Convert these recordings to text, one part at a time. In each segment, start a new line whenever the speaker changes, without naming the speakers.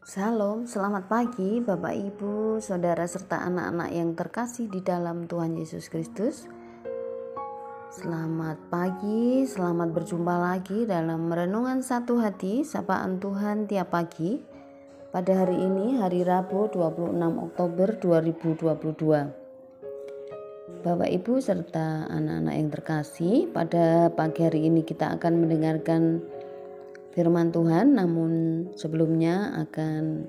Shalom, selamat pagi Bapak Ibu, Saudara serta anak-anak yang terkasih di dalam Tuhan Yesus Kristus. Selamat pagi, selamat berjumpa lagi dalam Renungan Satu Hati, Sapaan Tuhan tiap pagi. Pada hari ini, hari Rabu 26 Oktober 2022. Bapak Ibu serta anak-anak yang terkasih, pada pagi hari ini kita akan mendengarkan firman Tuhan, namun sebelumnya akan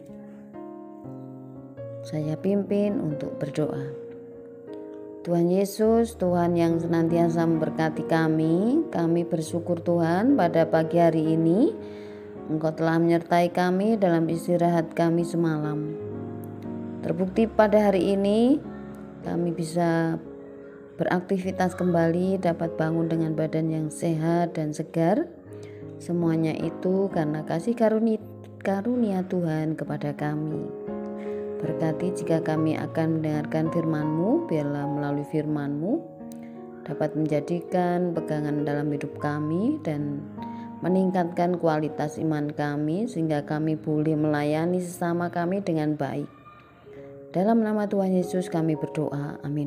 saya pimpin untuk berdoa. Tuhan Yesus, Tuhan yang senantiasa memberkati kami bersyukur Tuhan pada pagi hari ini Engkau telah menyertai kami dalam istirahat kami semalam. Terbukti pada hari ini kami bisa beraktivitas kembali, dapat bangun dengan badan yang sehat dan segar. Semuanya itu karena kasih karunia Tuhan kepada kami. Berkati jika kami akan mendengarkan firman-Mu, biarlah melalui firman-Mu dapat menjadikan pegangan dalam hidup kami dan meningkatkan kualitas iman kami sehingga kami boleh melayani sesama kami dengan baik. Dalam nama Tuhan Yesus kami berdoa, amin.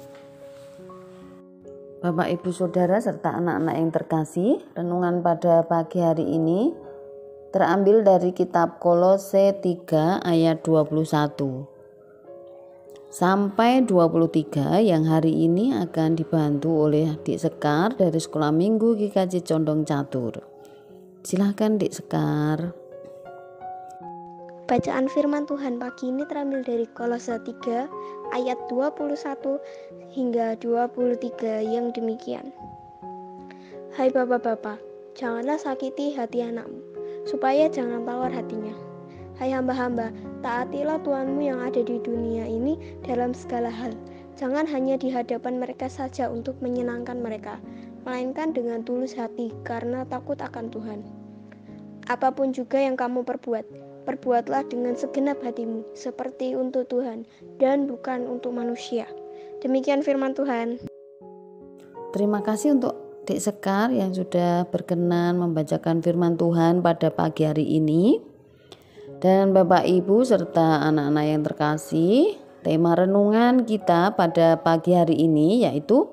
Bapak, Ibu, Saudara, serta anak-anak yang terkasih, renungan pada pagi hari ini terambil dari kitab Kolose 3 ayat 21 sampai 23 yang hari ini akan dibantu oleh Dik Sekar dari Sekolah Minggu GKJ Condong Catur. Silahkan Dik Sekar.
Bacaan firman Tuhan pagi ini terambil dari Kolose 3 ayat 21 hingga 23 yang demikian. Hai bapak-bapak, janganlah sakiti hati anakmu, supaya jangan tawar hatinya. Hai hamba-hamba, taatilah Tuhanmu yang ada di dunia ini dalam segala hal. Jangan hanya di hadapan mereka saja untuk menyenangkan mereka, melainkan dengan tulus hati karena takut akan Tuhan. Apapun juga yang kamu perbuatlah dengan segenap hatimu, seperti untuk Tuhan dan bukan untuk manusia. Demikian firman Tuhan.
Terima kasih untuk Dik Sekar yang sudah berkenan membacakan firman Tuhan pada pagi hari ini. Dan Bapak Ibu serta anak-anak yang terkasih, tema renungan kita pada pagi hari ini yaitu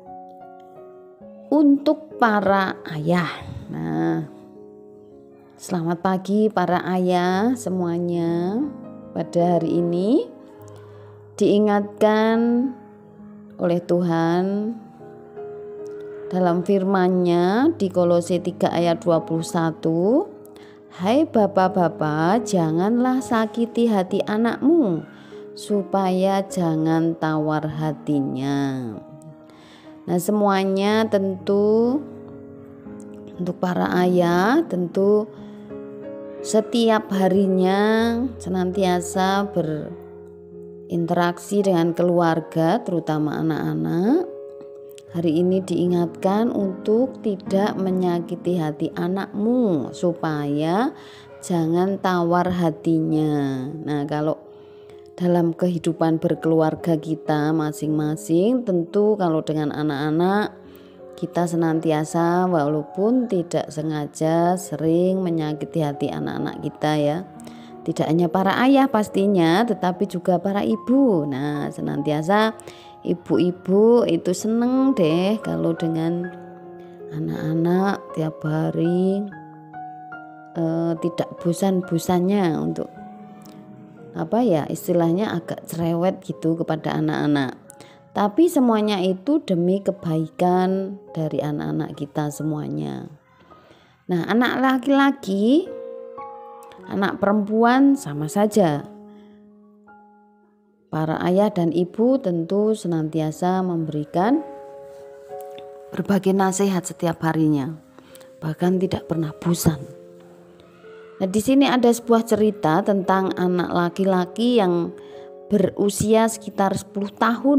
untuk para ayah. Nah, selamat pagi para ayah semuanya. Pada hari ini diingatkan oleh Tuhan dalam firman-Nya di Kolose 3 ayat 21, hai bapak-bapak, janganlah sakiti hati anakmu, supaya jangan tawar hatinya. Nah, semuanya tentu untuk para ayah, tentu setiap harinya senantiasa berinteraksi dengan keluarga, terutama anak-anak. Hari ini diingatkan untuk tidak menyakiti hati anakmu supaya jangan tawar hatinya. Nah, kalau dalam kehidupan berkeluarga kita masing-masing, tentu kalau dengan anak-anak kita senantiasa walaupun tidak sengaja sering menyakiti hati anak-anak kita ya. Tidak hanya para ayah pastinya, tetapi juga para ibu. Nah, senantiasa ibu-ibu itu seneng deh kalau dengan anak-anak tiap hari tidak bosan-bosannya untuk istilahnya agak cerewet gitu kepada anak-anak. Tapi semuanya itu demi kebaikan dari anak-anak kita semuanya. Nah, anak laki-laki, anak perempuan sama saja. Para ayah dan ibu tentu senantiasa memberikan berbagai nasihat setiap harinya, bahkan tidak pernah bosan. Nah, di sini ada sebuah cerita tentang anak laki-laki yang berusia sekitar 10 tahun.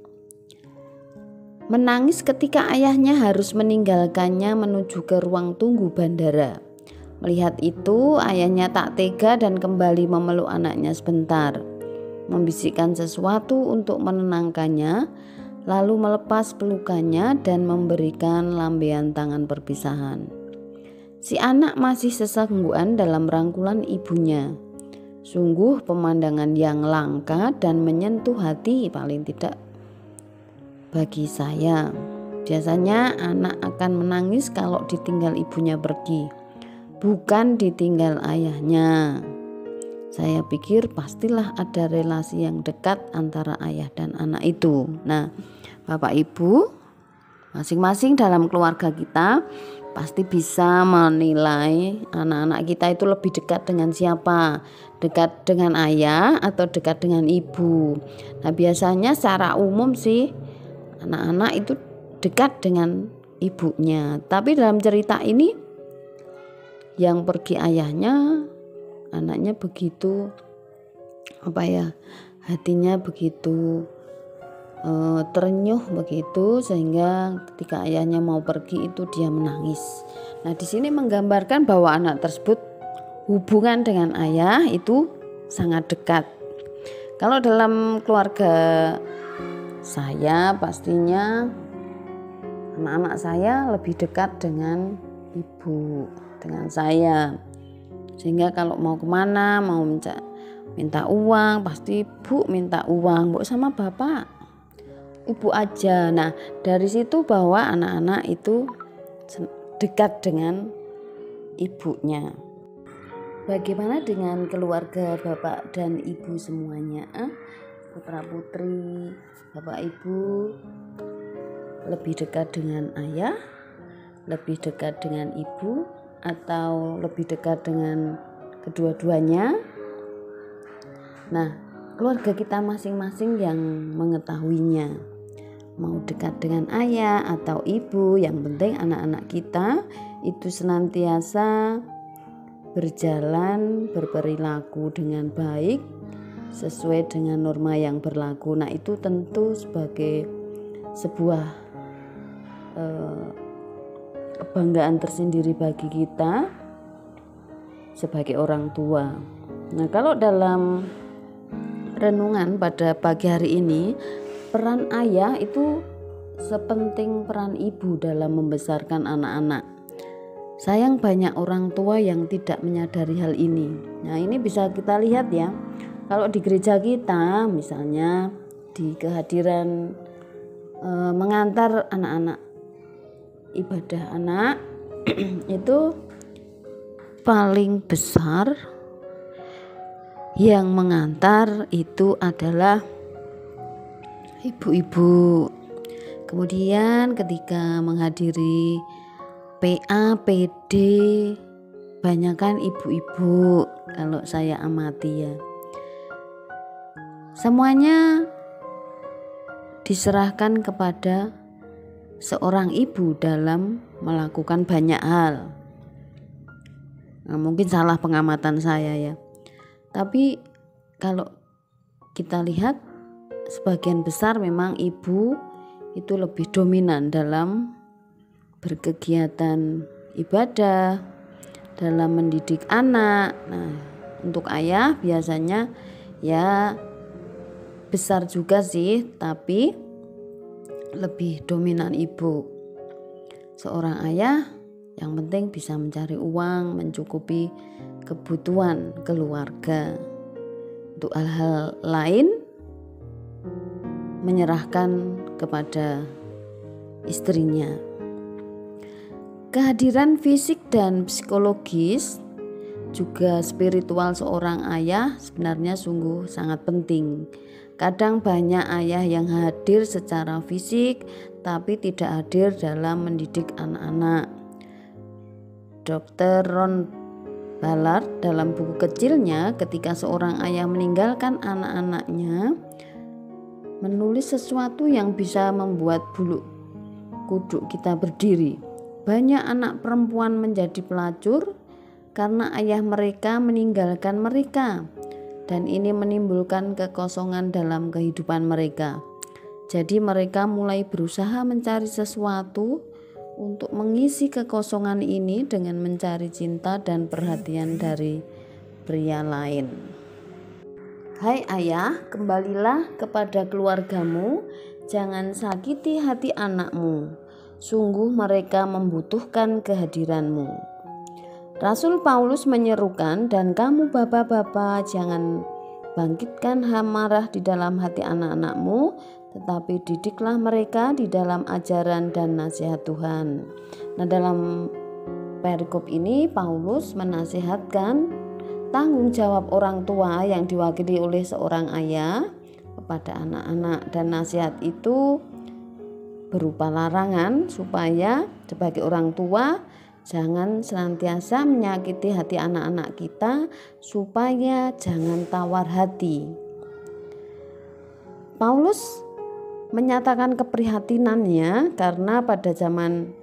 Menangis ketika ayahnya harus meninggalkannya menuju ke ruang tunggu bandara. Melihat itu, ayahnya tak tega dan kembali memeluk anaknya sebentar, membisikkan sesuatu untuk menenangkannya, lalu melepas pelukannya dan memberikan lambaian tangan perpisahan. Si anak masih sesenggukan dalam rangkulan ibunya. Sungguh pemandangan yang langka dan menyentuh hati, paling tidak bagi saya. Biasanya anak akan menangis kalau ditinggal ibunya pergi, bukan ditinggal ayahnya. Saya pikir pastilah ada relasi yang dekat antara ayah dan anak itu. Nah, Bapak Ibu, masing-masing dalam keluarga kita pasti bisa menilai anak-anak kita itu lebih dekat dengan siapa, dekat dengan ayah atau dekat dengan ibu. Nah, biasanya secara umum sih anak-anak itu dekat dengan ibunya. Tapi dalam cerita ini yang pergi ayahnya, anaknya begitu hatinya begitu terenyuh begitu, sehingga ketika ayahnya mau pergi itu dia menangis. Nah, di sini menggambarkan bahwa anak tersebut hubungan dengan ayah itu sangat dekat. Kalau dalam keluarga saya pastinya anak-anak saya lebih dekat dengan ibu, dengan saya. Sehingga kalau mau kemana, mau minta uang, pasti bu minta uang, bu sama bapak, ibu aja. Nah, dari situ bahwa anak-anak itu dekat dengan ibunya. Bagaimana dengan keluarga bapak dan ibu semuanya? Putra putri, bapak ibu lebih dekat dengan ayah, lebih dekat dengan ibu, atau lebih dekat dengan kedua-duanya? Nah, keluarga kita masing-masing yang mengetahuinya, mau dekat dengan ayah atau ibu, yang penting anak-anak kita itu senantiasa berjalan, berperilaku dengan baik sesuai dengan norma yang berlaku. Nah, itu tentu sebagai sebuah kebanggaan tersendiri bagi kita sebagai orang tua. Nah, kalau dalam renungan pada pagi hari ini, peran ayah itu sepenting peran ibu dalam membesarkan anak-anak. Sayang banyak orang tua yang tidak menyadari hal ini. Nah, ini bisa kita lihat ya. Kalau di gereja kita misalnya di kehadiran mengantar anak-anak ibadah anak itu paling besar yang mengantar itu adalah ibu-ibu. Kemudian ketika menghadiri PA, PD, banyakkan ibu-ibu kalau saya amati ya. Semuanya diserahkan kepada seorang ibu dalam melakukan banyak hal. Nah, mungkin salah pengamatan saya ya. Tapi kalau kita lihat sebagian besar memang ibu itu lebih dominan dalam berkegiatan ibadah, dalam mendidik anak. Nah, untuk ayah biasanya ya besar juga sih, tapi lebih dominan ibu. Seorang ayah yang penting bisa mencari uang, mencukupi kebutuhan keluarga. Untuk hal-hal lain menyerahkan kepada istrinya. Kehadiran fisik dan psikologis juga spiritual seorang ayah sebenarnya sungguh sangat penting. Kadang banyak ayah yang hadir secara fisik tapi tidak hadir dalam mendidik anak-anak. Dr. Ron Ballard dalam buku kecilnya ketika seorang ayah meninggalkan anak-anaknya menulis sesuatu yang bisa membuat bulu kuduk kita berdiri. Banyak anak perempuan menjadi pelacur karena ayah mereka meninggalkan mereka, dan ini menimbulkan kekosongan dalam kehidupan mereka. Jadi mereka mulai berusaha mencari sesuatu untuk mengisi kekosongan ini dengan mencari cinta dan perhatian dari pria lain. Hai ayah, kembalilah kepada keluargamu, jangan sakiti hati anakmu. Sungguh mereka membutuhkan kehadiranmu. Rasul Paulus menyerukan, dan kamu bapak-bapak jangan bangkitkan amarah di dalam hati anak-anakmu, tetapi didiklah mereka di dalam ajaran dan nasihat Tuhan. Nah, dalam perikop ini Paulus menasihatkan tanggung jawab orang tua yang diwakili oleh seorang ayah kepada anak-anak, dan nasihat itu berupa larangan supaya sebagai orang tua jangan senantiasa menyakiti hati anak-anak kita, supaya jangan tawar hati. Paulus menyatakan keprihatinannya karena pada zaman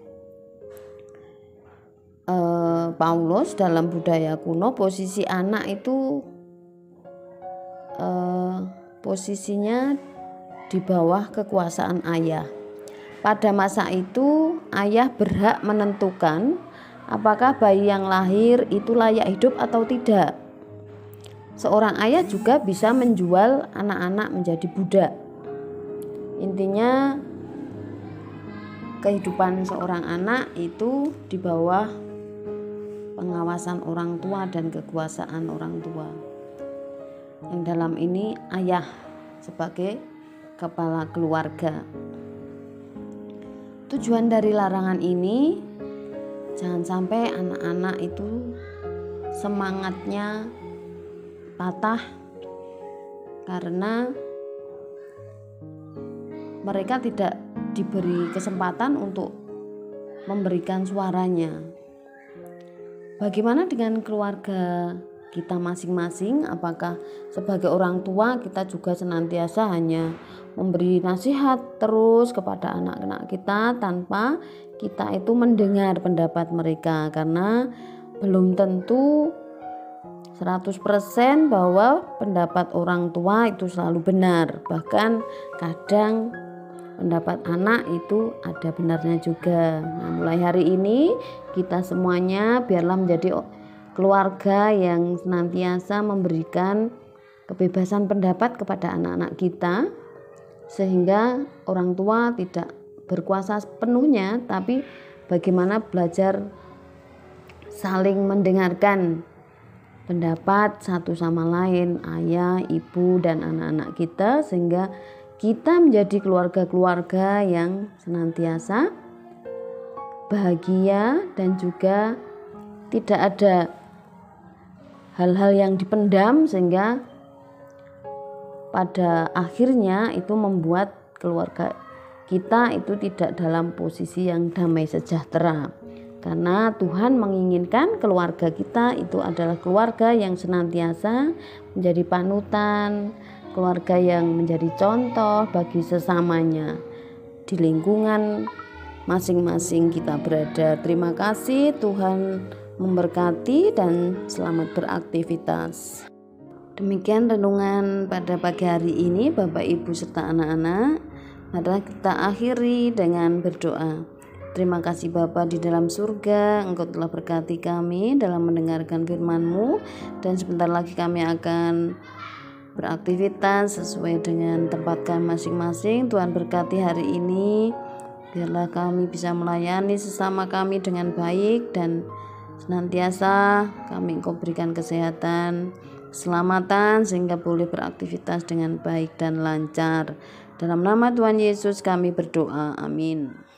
Paulus dalam budaya kuno posisi anak itu posisinya di bawah kekuasaan ayah. Pada masa itu ayah berhak menentukan apakah bayi yang lahir itu layak hidup atau tidak. Seorang ayah juga bisa menjual anak-anak menjadi budak. Intinya kehidupan seorang anak itu di bawah pengawasan orang tua dan kekuasaan orang tua. Yang dalam ini ayah sebagai kepala keluarga. Tujuan dari larangan ini jangan sampai anak-anak itu semangatnya patah karena mereka tidak diberi kesempatan untuk memberikan suaranya. Bagaimana dengan keluarga kita masing-masing? Apakah sebagai orang tua kita juga senantiasa hanya memberi nasihat terus kepada anak-anak kita tanpa kita itu mendengar pendapat mereka? Karena belum tentu 100% bahwa pendapat orang tua itu selalu benar. Bahkan kadang pendapat anak itu ada benarnya juga. Nah, mulai hari ini kita semuanya biarlah menjadi keluarga yang senantiasa memberikan kebebasan pendapat kepada anak-anak kita, sehingga orang tua tidak berkuasa sepenuhnya, tapi bagaimana belajar saling mendengarkan pendapat satu sama lain, ayah, ibu, dan anak-anak kita, sehingga kita menjadi keluarga-keluarga yang senantiasa bahagia dan juga tidak ada hal-hal yang dipendam, sehingga pada akhirnya itu membuat keluarga kita itu tidak dalam posisi yang damai sejahtera. Karena Tuhan menginginkan keluarga kita itu adalah keluarga yang senantiasa menjadi panutan, keluarga yang menjadi contoh bagi sesamanya di lingkungan masing-masing kita berada. Terima kasih, Tuhan memberkati dan selamat beraktivitas. Demikian renungan pada pagi hari ini, Bapak, Ibu, serta anak-anak. Mari kita akhiri dengan berdoa. Terima kasih Bapa di dalam surga, Engkau telah berkati kami dalam mendengarkan firman-Mu, dan sebentar lagi kami akan beraktivitas sesuai dengan tempat kami masing-masing. Tuhan berkati hari ini, biarlah kami bisa melayani sesama kami dengan baik, dan senantiasa kami Engkau berikan kesehatan, keselamatan, sehingga boleh beraktivitas dengan baik dan lancar. Dalam nama Tuhan Yesus kami berdoa, amin.